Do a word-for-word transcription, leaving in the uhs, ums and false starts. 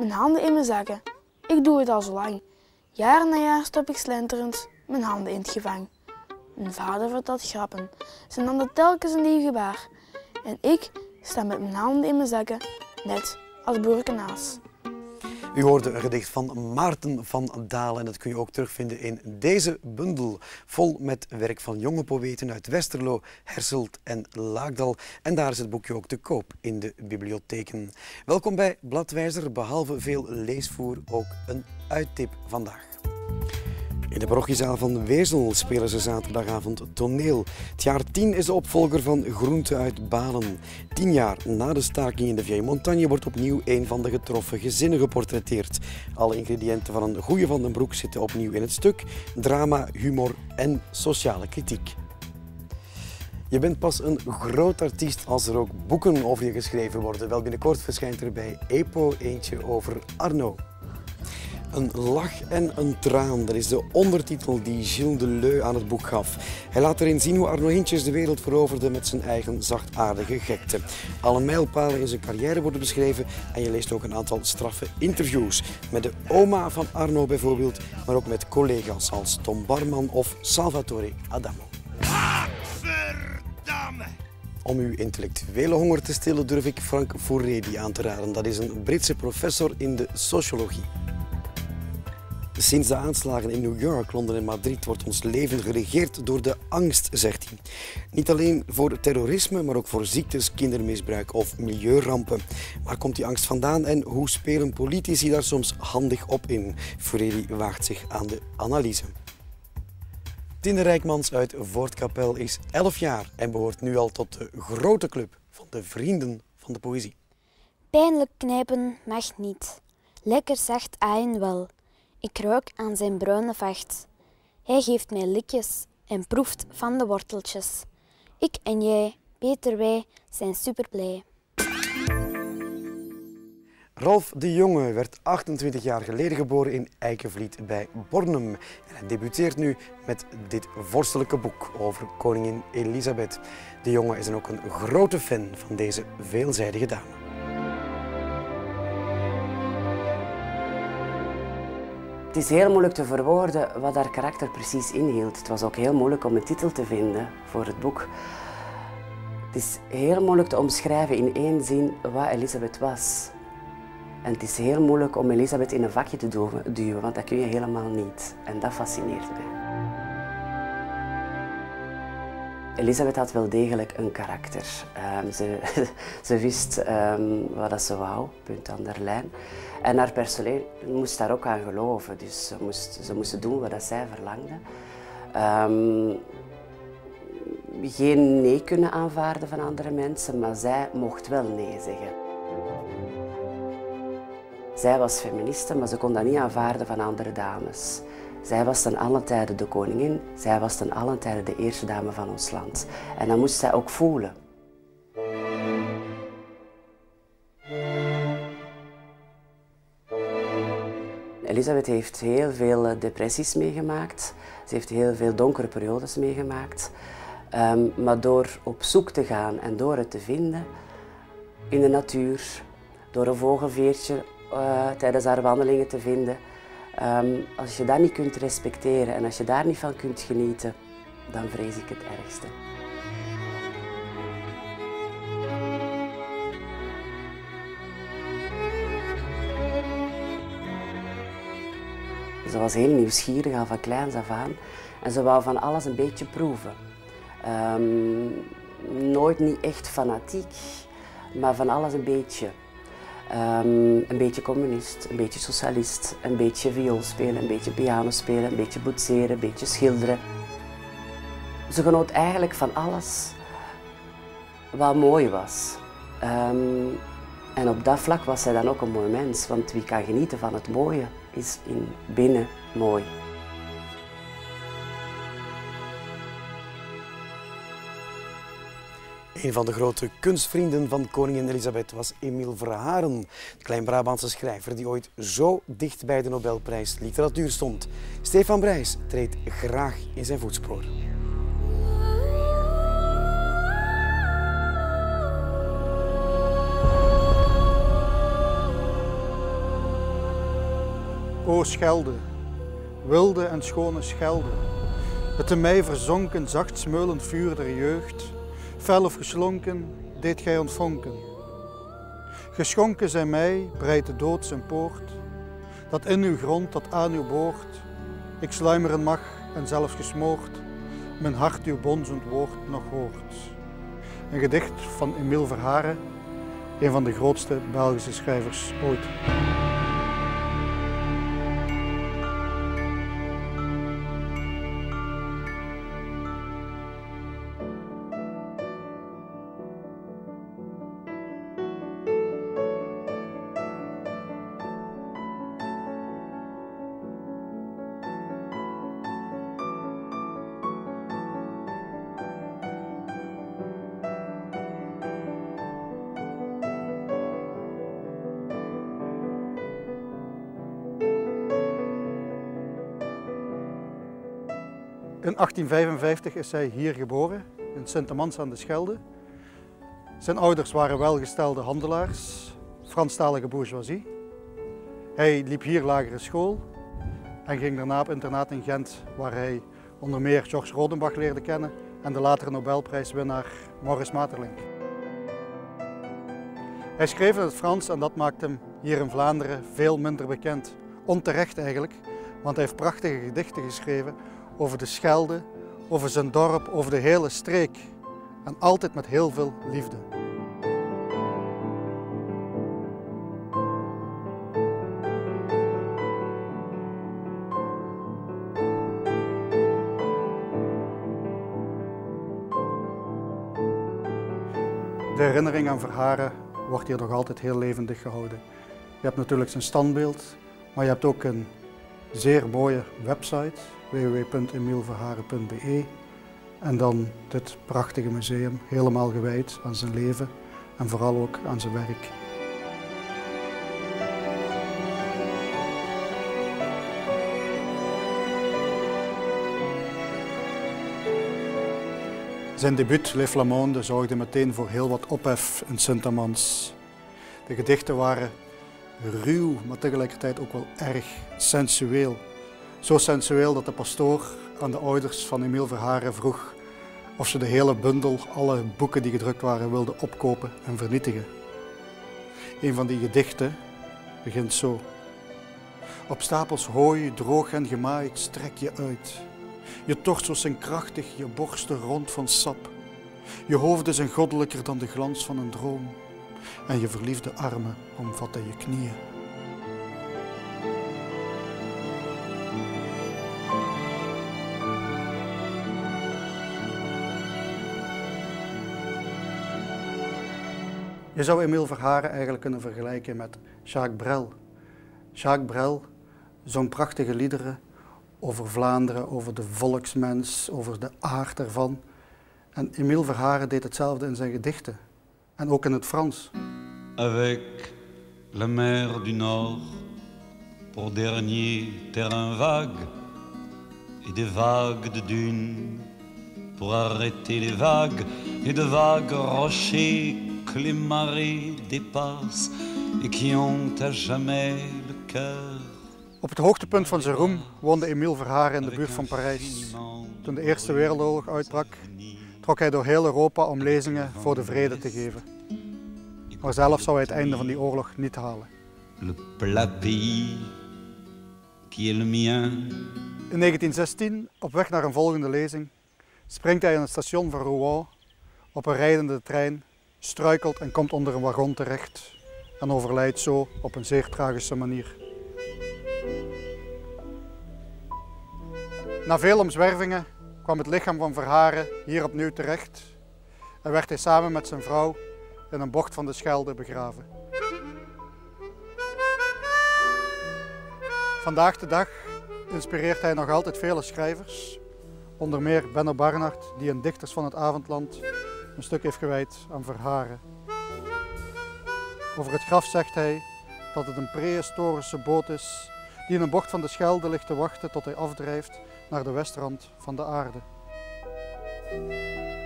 mijn handen in mijn zakken. Ik doe het al zo lang. Jaar na jaar stop ik slenterend mijn handen in het gevang. Mijn vader vertelt grappen. Ze nam dat telkens een lief gebaar. En ik sta met mijn handen in mijn zakken, net als broerke Naas. U hoorde een gedicht van Maarten van Dalen en dat kun je ook terugvinden in deze bundel. Vol met werk van jonge poëten uit Westerlo, Herselt en Laagdal. En daar is het boekje ook te koop in de bibliotheken. Welkom bij Bladwijzer, behalve veel leesvoer ook een uittip vandaag. In de parochiezaal van Wezel spelen ze zaterdagavond toneel. Het jaar tien is de opvolger van Groente uit Balen. Tien jaar na de staking in de Vieille Montagne wordt opnieuw een van de getroffen gezinnen geportretteerd. Alle ingrediënten van een goeie Van den Broek zitten opnieuw in het stuk. Drama, humor en sociale kritiek. Je bent pas een groot artiest als er ook boeken over je geschreven worden. Wel, binnenkort verschijnt er bij EPO eentje over Arno. Een lach en een traan, dat is de ondertitel die Gilles Deleu aan het boek gaf. Hij laat erin zien hoe Arno Hintjes de wereld veroverde met zijn eigen zachtaardige gekte. Alle mijlpalen in zijn carrière worden beschreven en je leest ook een aantal straffe interviews. Met de oma van Arno bijvoorbeeld, maar ook met collega's als Tom Barman of Salvatore Adamo. Gadverdamme! Om uw intellectuele honger te stillen durf ik Frank Furedi aan te raden. Dat is een Britse professor in de sociologie. Sinds de aanslagen in New York, Londen en Madrid wordt ons leven geregeerd door de angst, zegt hij. Niet alleen voor terrorisme, maar ook voor ziektes, kindermisbruik of milieurampen. Waar komt die angst vandaan en hoe spelen politici daar soms handig op in? Furedi waagt zich aan de analyse. Tine Rijkmans uit Voortkapel is elf jaar en behoort nu al tot de grote club van de Vrienden van de Poëzie. Pijnlijk knijpen mag niet. Lekker zacht aaien wel. Ik ruik aan zijn bruine vacht. Hij geeft mij likjes en proeft van de worteltjes. Ik en jij, Peter wij, zijn superblij. Rolf de Jonge werd achtentwintig jaar geleden geboren in Eikenvliet bij Bornem. En hij debuteert nu met dit vorstelijke boek over koningin Elisabeth. De Jonge is dan ook een grote fan van deze veelzijdige dame. Het is heel moeilijk te verwoorden wat haar karakter precies inhield. Het was ook heel moeilijk om een titel te vinden voor het boek. Het is heel moeilijk te omschrijven in één zin wat Elisabeth was. En het is heel moeilijk om Elisabeth in een vakje te duwen, want dat kun je helemaal niet. En dat fascineert mij. Elisabeth had wel degelijk een karakter. Um, ze, ze wist um, wat dat ze wou, punt aan de lijn. En haar personeel moest daar ook aan geloven, dus ze moest, ze moesten doen wat dat zij verlangde. Um, geen nee kunnen aanvaarden van andere mensen, maar zij mocht wel nee zeggen. Zij was feministe, maar ze kon dat niet aanvaarden van andere dames. Zij was ten allen tijde de koningin, zij was ten allen tijde de eerste dame van ons land. En dat moest zij ook voelen. Elisabeth heeft heel veel depressies meegemaakt. Ze heeft heel veel donkere periodes meegemaakt. Um, maar door op zoek te gaan en door het te vinden in de natuur, door een vogelveertje uh, tijdens haar wandelingen te vinden, um, als je dat niet kunt respecteren en als je daar niet van kunt genieten, dan vrees ik het ergste. Ze was heel nieuwsgierig al van kleins af aan en ze wou van alles een beetje proeven. Um, nooit niet echt fanatiek, maar van alles een beetje. Um, een beetje communist, een beetje socialist, een beetje viool spelen, een beetje piano spelen, een beetje boetseren, een beetje schilderen. Ze genoot eigenlijk van alles wat mooi was. Um, en op dat vlak was zij dan ook een mooi mens, want wie kan genieten van het mooie is in binnen mooi. Een van de grote kunstvrienden van koningin Elisabeth was Emile Verharen, de Klein-Brabantse schrijver die ooit zo dicht bij de Nobelprijs literatuur stond. Stefan Brijs treedt graag in zijn voetsporen. o Schelde, wilde en schone Schelde, het in mij verzonken, zacht smeulend vuur der jeugd, fel of geslonken, deed gij ontvonken. Geschonken zijn mij, breid de dood zijn poort, dat in uw grond, dat aan uw boord, ik sluimeren mag en zelfs gesmoord, mijn hart uw bonzend woord nog hoort. Een gedicht van Emile Verhaeren, een van de grootste Belgische schrijvers ooit. In achttien vijfenvijftig is hij hier geboren, in Sint-Amans aan de Schelde. Zijn ouders waren welgestelde handelaars, Franstalige bourgeoisie. Hij liep hier lagere school en ging daarna op internaat in Gent, waar hij onder meer Georges Rodenbach leerde kennen en de latere Nobelprijswinnaar Maurice Maeterlinck. Hij schreef in het Frans en dat maakt hem hier in Vlaanderen veel minder bekend. Onterecht eigenlijk, want hij heeft prachtige gedichten geschreven over de Schelde, over zijn dorp, over de hele streek. En altijd met heel veel liefde. De herinnering aan Verhaeren wordt hier nog altijd heel levendig gehouden. Je hebt natuurlijk zijn standbeeld, maar je hebt ook een zeer mooie website, w w w punt emile verhaeren punt b e, en dan dit prachtige museum, helemaal gewijd aan zijn leven en vooral ook aan zijn werk. Zijn debuut Les Flamandes zorgde meteen voor heel wat ophef in Sint-Amans. De gedichten waren ruw, maar tegelijkertijd ook wel erg sensueel. Zo sensueel dat de pastoor aan de ouders van Emile Verhaeren vroeg of ze de hele bundel, alle boeken die gedrukt waren, wilden opkopen en vernietigen. Een van die gedichten begint zo. Op stapels hooi, droog en gemaaid, strek je uit. Je torsos zijn krachtig, je borsten rond van sap. Je hoofden zijn goddelijker dan de glans van een droom. En je verliefde armen omvatten je knieën. Je zou Emile Verhaeren eigenlijk kunnen vergelijken met Jacques Brel. Jacques Brel zong prachtige liederen over Vlaanderen, over de volksmens, over de aard ervan. En Emile Verhaeren deed hetzelfde in zijn gedichten. En ook in het Frans. Avec la mer du Nord pour dernier terrain vague et des vagues de dunes pour arrêter les vagues et de vagues rochers que les marées dépassent et qui ont à jamais le cœur. Op het hoogtepunt van zijn roem woonde Emile Verhaeren in de buurt van Parijs. Toen de Eerste Wereldoorlog uitbrak, trok hij door heel Europa om lezingen voor de vrede te geven. Maar zelf zou hij het einde van die oorlog niet halen. Le plat pays qui est le mien. In negentien zestien, op weg naar een volgende lezing, springt hij in het station van Rouen op een rijdende trein, struikelt en komt onder een wagon terecht en overlijdt zo op een zeer tragische manier. Na veel omzwervingen kwam het lichaam van Verhaeren hier opnieuw terecht en werd hij samen met zijn vrouw in een bocht van de Schelde begraven. Vandaag de dag inspireert hij nog altijd vele schrijvers, onder meer Benno Barnard, die in Dichters van het Avondland een stuk heeft gewijd aan Verhaeren. Over het graf zegt hij dat het een prehistorische boot is die in een bocht van de Schelde ligt te wachten tot hij afdrijft naar de westrand van de aarde.